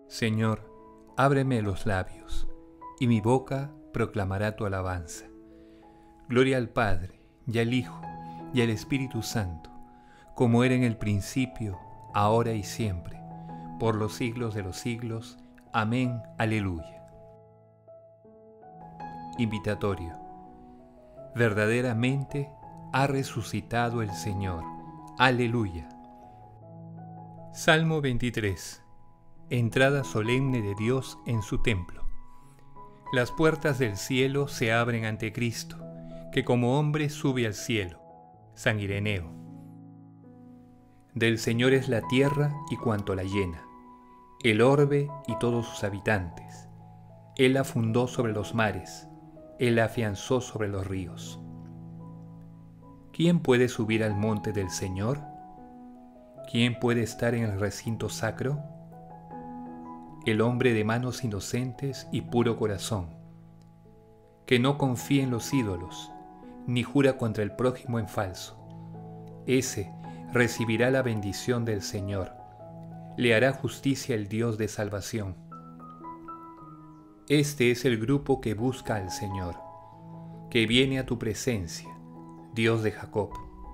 Señor, ábreme los labios, y mi boca proclamará tu alabanza. Gloria al Padre, y al Hijo, y al Espíritu Santo, como era en el principio, ahora y siempre, por los siglos de los siglos. Amén. Aleluya. Invitatorio. Verdaderamente ha resucitado el Señor. Aleluya. Salmo 23. Entrada solemne de Dios en su templo. Las puertas del cielo se abren ante Cristo, que como hombre sube al cielo. San Ireneo. Del Señor es la tierra y cuanto la llena, el orbe y todos sus habitantes. Él la fundó sobre los mares, Él la afianzó sobre los ríos. ¿Quién puede subir al monte del Señor? ¿Quién puede estar en el recinto sacro? El hombre de manos inocentes y puro corazón, que no confía en los ídolos, ni jura contra el prójimo en falso. Ese recibirá la bendición del Señor, le hará justicia el Dios de salvación. Este es el grupo que busca al Señor, que viene a tu presencia, Dios de Jacob.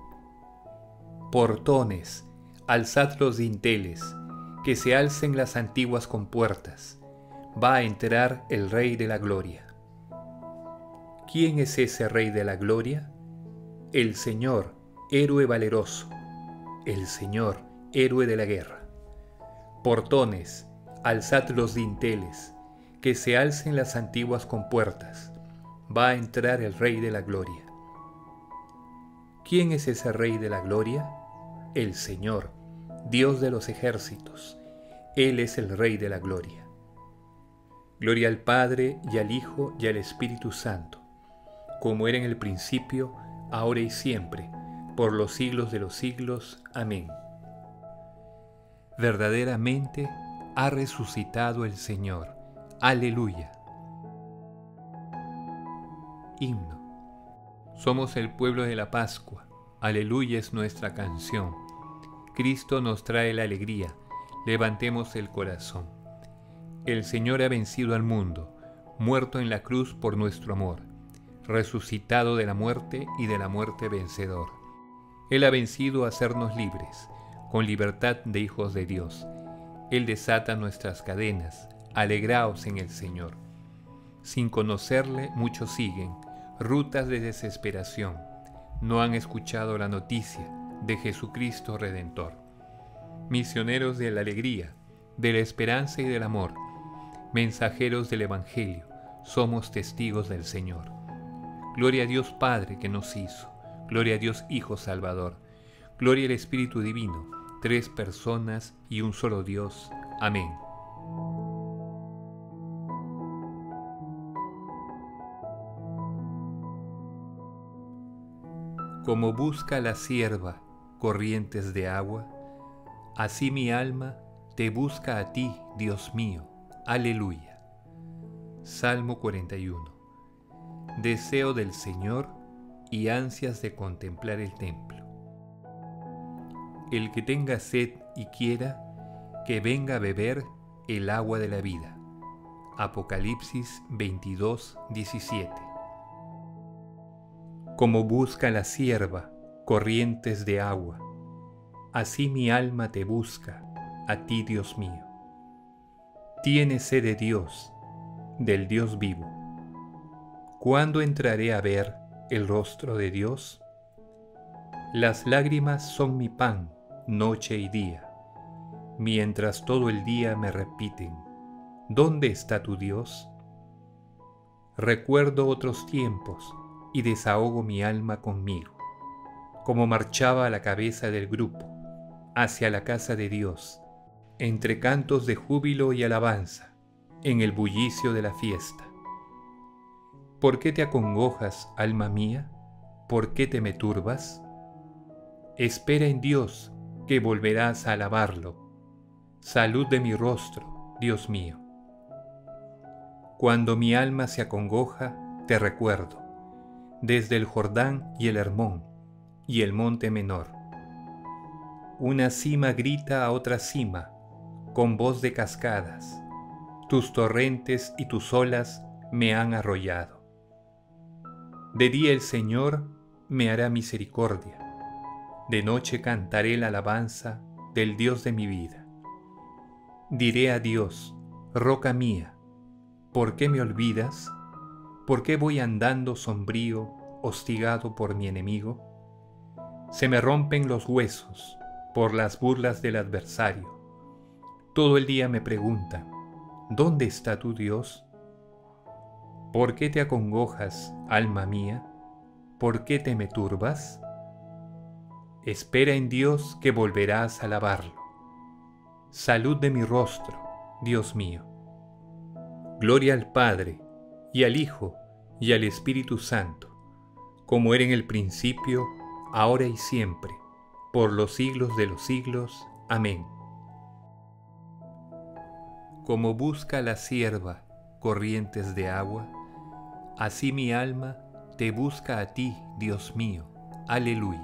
Portones, alzad los dinteles, que se alcen las antiguas compuertas, va a entrar el Rey de la Gloria. ¿Quién es ese Rey de la Gloria? El Señor, héroe valeroso, el Señor, héroe de la guerra. Portones, alzad los dinteles, que se alcen las antiguas compuertas, va a entrar el Rey de la Gloria. ¿Quién es ese Rey de la Gloria? El Señor, Dios de los ejércitos, Él es el Rey de la Gloria. Gloria al Padre, y al Hijo, y al Espíritu Santo, como era en el principio, ahora y siempre, por los siglos de los siglos. Amén. Verdaderamente ha resucitado el Señor. Aleluya. Himno. Somos el pueblo de la Pascua. Aleluya es nuestra canción. Cristo nos trae la alegría. Levantemos el corazón. El Señor ha vencido al mundo, muerto en la cruz por nuestro amor, resucitado de la muerte y de la muerte vencedor. Él ha vencido a hacernos libres, con libertad de hijos de Dios. Él desata nuestras cadenas. Alegraos en el Señor. Sin conocerle, muchos siguen rutas de desesperación. No han escuchado la noticia de Jesucristo Redentor. Misioneros de la alegría, de la esperanza y del amor, mensajeros del Evangelio, somos testigos del Señor. Gloria a Dios Padre que nos hizo, gloria a Dios Hijo Salvador, gloria al Espíritu Divino, tres personas y un solo Dios. Amén. Como busca la sierva corrientes de agua, así mi alma te busca a ti, Dios mío. Aleluya. Salmo 41. Deseo del Señor y ansias de contemplar el templo. El que tenga sed y quiera, que venga a beber el agua de la vida. Apocalipsis 22, 17. Como busca la sierva corrientes de agua, así mi alma te busca, a ti, Dios mío. Tiene sed de Dios, del Dios vivo. ¿Cuándo entraré a ver el rostro de Dios? Las lágrimas son mi pan, noche y día, mientras todo el día me repiten: ¿dónde está tu Dios? Recuerdo otros tiempos y desahogo mi alma conmigo, como marchaba a la cabeza del grupo, hacia la casa de Dios, entre cantos de júbilo y alabanza, en el bullicio de la fiesta. ¿Por qué te acongojas, alma mía? ¿Por qué te me turbas? Espera en Dios, que volverás a alabarlo. Salud de mi rostro, Dios mío. Cuando mi alma se acongoja, te recuerdo, desde el Jordán y el Hermón, y el monte menor. Una cima grita a otra cima, con voz de cascadas, tus torrentes y tus olas me han arrollado. De día el Señor me hará misericordia, de noche cantaré la alabanza del Dios de mi vida. Diré a Dios, roca mía, ¿por qué me olvidas? ¿Por qué voy andando sombrío, hostigado por mi enemigo? Se me rompen los huesos por las burlas del adversario. Todo el día me preguntan, ¿dónde está tu Dios? ¿Por qué te acongojas, alma mía? ¿Por qué te me turbas? Espera en Dios que volverás a alabarlo. Salud de mi rostro, Dios mío. Gloria al Padre, y al Hijo, y al Espíritu Santo, como era en el principio, ahora y siempre, por los siglos de los siglos. Amén. Como busca la sierva corrientes de agua, así mi alma te busca a ti, Dios mío. Aleluya.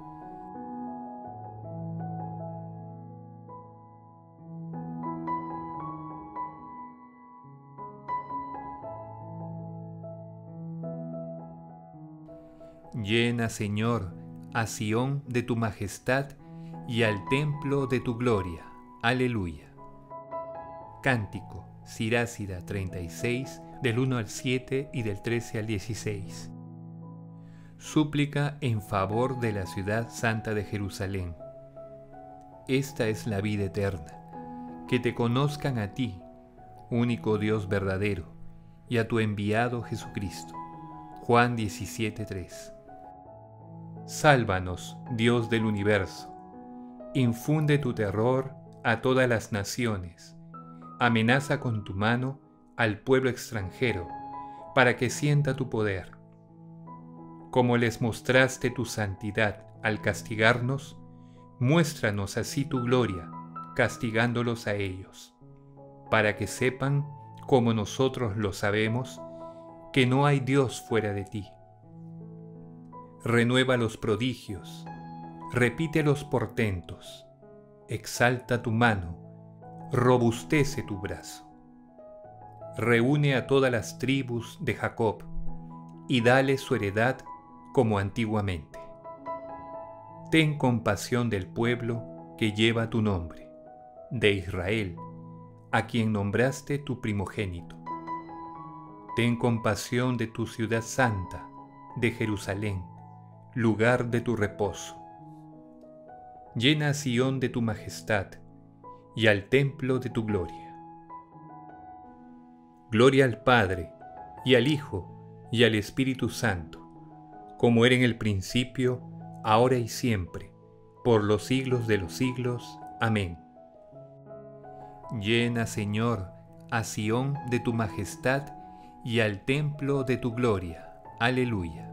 Llena, Señor, a Sión de tu majestad y al templo de tu gloria. Aleluya. Cántico, Sirásida 36, del 1 al 7 y del 13 al 16. Súplica en favor de la ciudad santa de Jerusalén. Esta es la vida eterna, que te conozcan a ti, único Dios verdadero, y a tu enviado Jesucristo. Juan 17:3. Sálvanos, Dios del universo. Infunde tu terror a todas las naciones. Amenaza con tu mano al pueblo extranjero, para que sienta tu poder. Como les mostraste tu santidad al castigarnos, muéstranos así tu gloria, castigándolos a ellos, para que sepan, como nosotros lo sabemos, que no hay Dios fuera de ti. Renueva los prodigios, repite los portentos, exalta tu mano, robustece tu brazo. Reúne a todas las tribus de Jacob y dale su heredad como antiguamente. Ten compasión del pueblo que lleva tu nombre, de Israel, a quien nombraste tu primogénito. Ten compasión de tu ciudad santa, de Jerusalén, lugar de tu reposo. Llena a Sión de tu majestad y al templo de tu gloria. Gloria al Padre, y al Hijo, y al Espíritu Santo, como era en el principio, ahora y siempre, por los siglos de los siglos. Amén. Llena, Señor, a Sión de tu majestad y al templo de tu gloria. Aleluya.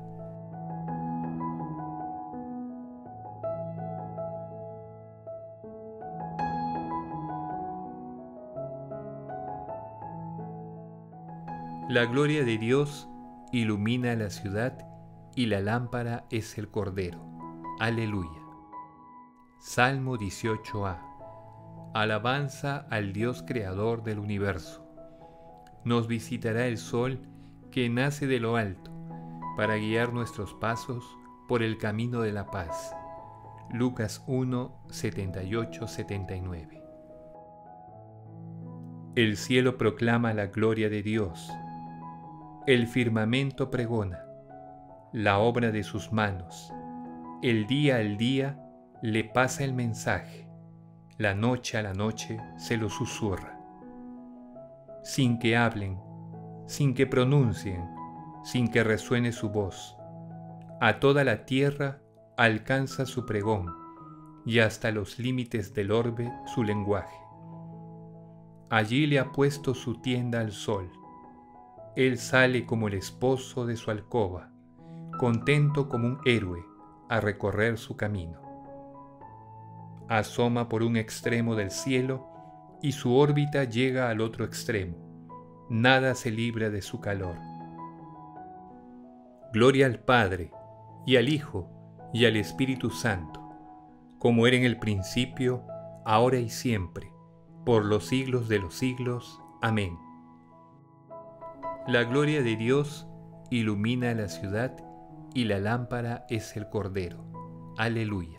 La gloria de Dios ilumina la ciudad y la lámpara es el Cordero. Aleluya. Salmo 18a. Alabanza al Dios creador del universo. Nos visitará el sol que nace de lo alto para guiar nuestros pasos por el camino de la paz. Lucas 1, 78-79. El cielo proclama la gloria de Dios. El firmamento pregona la obra de sus manos. El día al día le pasa el mensaje. La noche a la noche se lo susurra. Sin que hablen, sin que pronuncien, sin que resuene su voz, a toda la tierra alcanza su pregón y hasta los límites del orbe su lenguaje. Allí le ha puesto su tienda al sol. Él sale como el esposo de su alcoba, contento como un héroe a recorrer su camino. Asoma por un extremo del cielo y su órbita llega al otro extremo. Nada se libra de su calor. Gloria al Padre, y al Hijo, y al Espíritu Santo, como era en el principio, ahora y siempre, por los siglos de los siglos. Amén. La gloria de Dios ilumina la ciudad y la lámpara es el Cordero. Aleluya.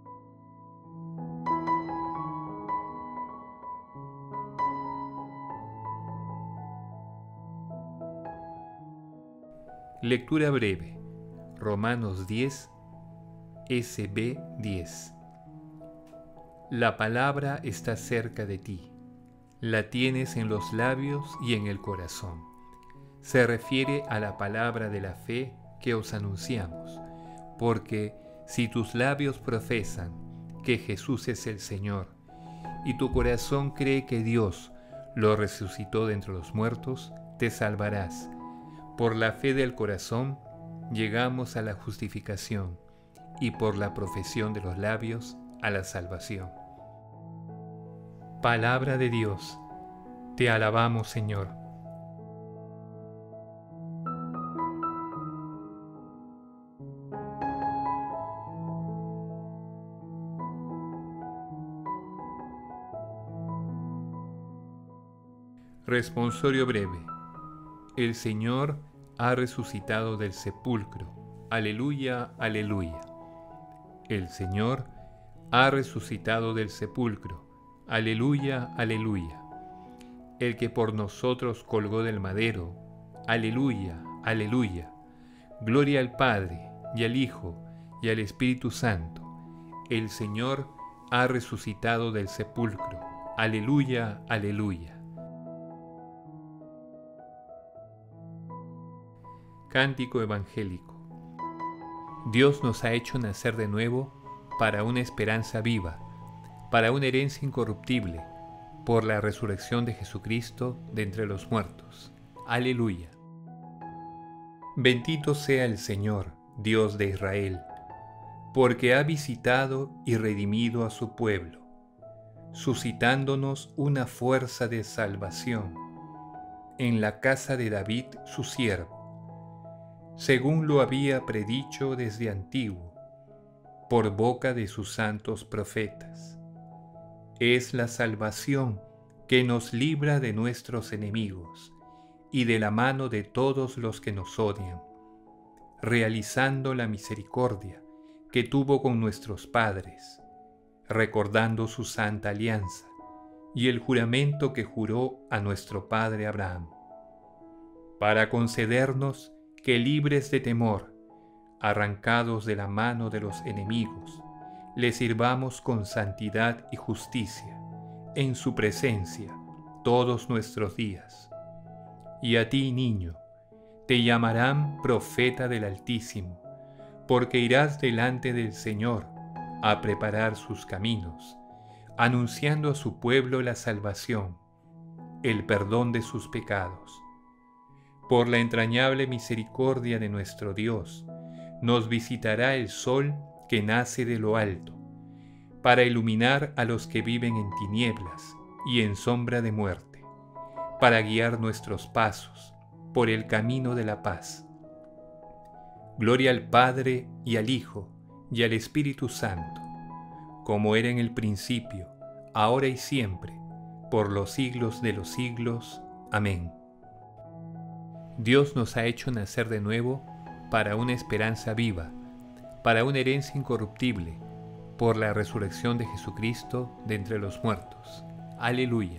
Lectura breve. Romanos 10, SB 10. La palabra está cerca de ti. La tienes en los labios y en el corazón. Se refiere a la palabra de la fe que os anunciamos, porque si tus labios profesan que Jesús es el Señor y tu corazón cree que Dios lo resucitó de entre los muertos, te salvarás. Por la fe del corazón llegamos a la justificación y por la profesión de los labios a la salvación. Palabra de Dios, te alabamos, Señor. Responsorio breve. El Señor ha resucitado del sepulcro. Aleluya, aleluya. El Señor ha resucitado del sepulcro. Aleluya, aleluya. El que por nosotros colgó del madero. Aleluya, aleluya. Gloria al Padre, y al Hijo, y al Espíritu Santo. El Señor ha resucitado del sepulcro. Aleluya, aleluya. Cántico evangélico. Dios nos ha hecho nacer de nuevo para una esperanza viva, para una herencia incorruptible, por la resurrección de Jesucristo de entre los muertos. Aleluya. Bendito sea el Señor, Dios de Israel, porque ha visitado y redimido a su pueblo, suscitándonos una fuerza de salvación en la casa de David su siervo, según lo había predicho desde antiguo, por boca de sus santos profetas. Es la salvación que nos libra de nuestros enemigos y de la mano de todos los que nos odian, realizando la misericordia que tuvo con nuestros padres, recordando su santa alianza y el juramento que juró a nuestro padre Abraham, para concedernos que libres de temor, arrancados de la mano de los enemigos, le sirvamos con santidad y justicia en su presencia todos nuestros días. Y a ti, niño, te llamarán profeta del Altísimo, porque irás delante del Señor a preparar sus caminos, anunciando a su pueblo la salvación, el perdón de sus pecados. Por la entrañable misericordia de nuestro Dios, nos visitará el sol que nace de lo alto, para iluminar a los que viven en tinieblas y en sombra de muerte, para guiar nuestros pasos por el camino de la paz. Gloria al Padre y al Hijo y al Espíritu Santo, como era en el principio, ahora y siempre, por los siglos de los siglos. Amén. Dios nos ha hecho nacer de nuevo para una esperanza viva, para una herencia incorruptible, por la resurrección de Jesucristo de entre los muertos. Aleluya.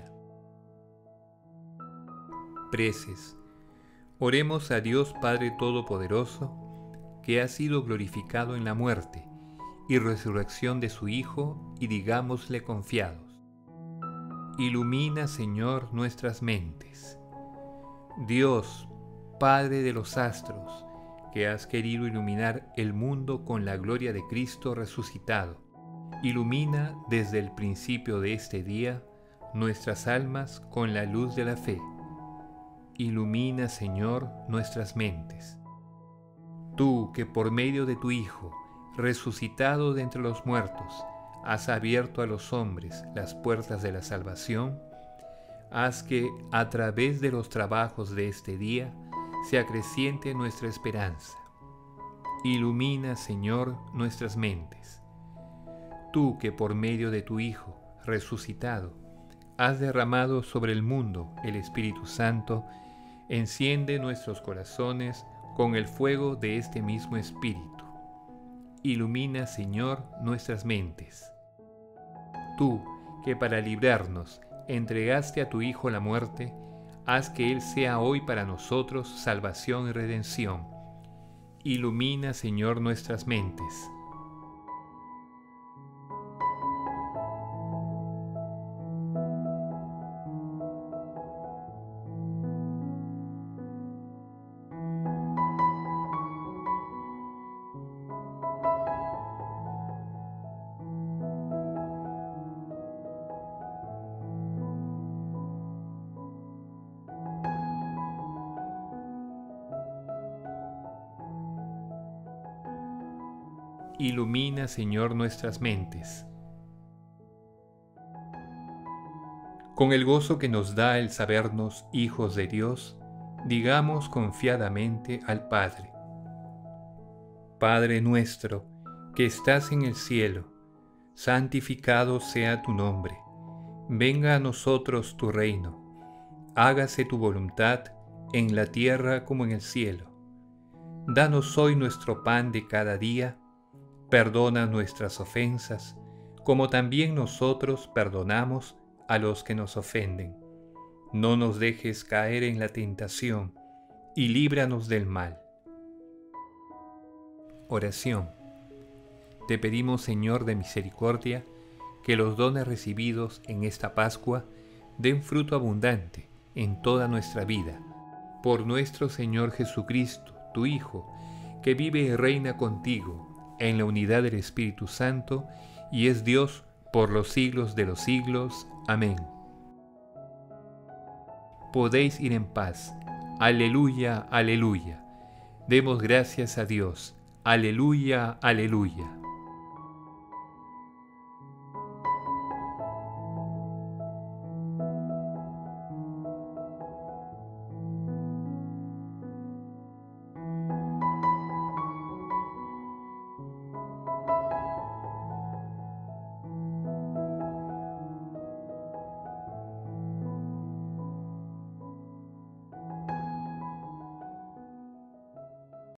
Preces. Oremos a Dios Padre Todopoderoso, que ha sido glorificado en la muerte y resurrección de su Hijo, y digámosle confiados: ilumina, Señor, nuestras mentes. Dios, Padre de los astros, que has querido iluminar el mundo con la gloria de Cristo resucitado, ilumina desde el principio de este día nuestras almas con la luz de la fe. Ilumina, Señor, nuestras mentes. Tú, que por medio de tu Hijo, resucitado de entre los muertos, has abierto a los hombres las puertas de la salvación, haz que, a través de los trabajos de este día, se acreciente nuestra esperanza. Ilumina, Señor, nuestras mentes. Tú, que por medio de tu Hijo, resucitado, has derramado sobre el mundo el Espíritu Santo, enciende nuestros corazones con el fuego de este mismo Espíritu. Ilumina, Señor, nuestras mentes. Tú, que para librarnos entregaste a tu Hijo la muerte, haz que Él sea hoy para nosotros salvación y redención. Ilumina, Señor, nuestras mentes. Ilumina, Señor, nuestras mentes. Con el gozo que nos da el sabernos hijos de Dios, digamos confiadamente al Padre: Padre nuestro, que estás en el cielo, santificado sea tu nombre. Venga a nosotros tu reino. Hágase tu voluntad en la tierra como en el cielo. Danos hoy nuestro pan de cada día. Perdona nuestras ofensas, como también nosotros perdonamos a los que nos ofenden. No nos dejes caer en la tentación, y líbranos del mal. Oración. Te pedimos, Señor de misericordia, que los dones recibidos en esta Pascua den fruto abundante en toda nuestra vida. Por nuestro Señor Jesucristo, tu Hijo, que vive y reina contigo en la unidad del Espíritu Santo, y es Dios por los siglos de los siglos. Amén. Podéis ir en paz. Aleluya, aleluya. Demos gracias a Dios. Aleluya, aleluya.